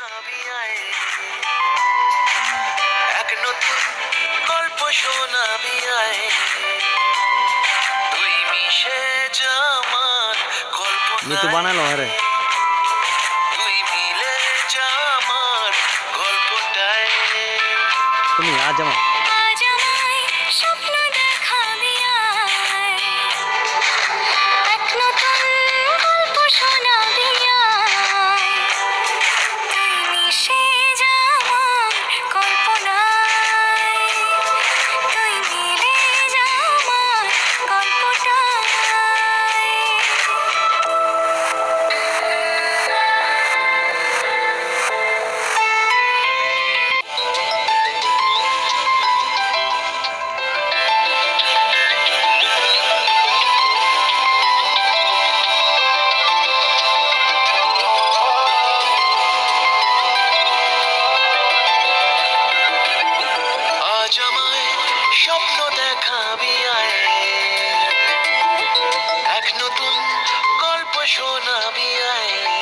দেখাবি আয়, এক নতুন গল্প শোনাবি আয়, তুই মিশে যা আমার নিতু কল্পনায়, বানালো আরে তুই মিলে যা আমার গল্পটায়। তুমি আজ আমার আজ আমায় স্বপ্ন দেখাবি আয়, এক নতুন গল্প শোনাবি আয়, তুই মিশে যা আমার কল্পনায়, তুই মিলে যা আমার গল্পটায়। আজ আমায় স্বপ্ন দেখাবি আয়, এক নতুন গল্প শোনাবি আয়,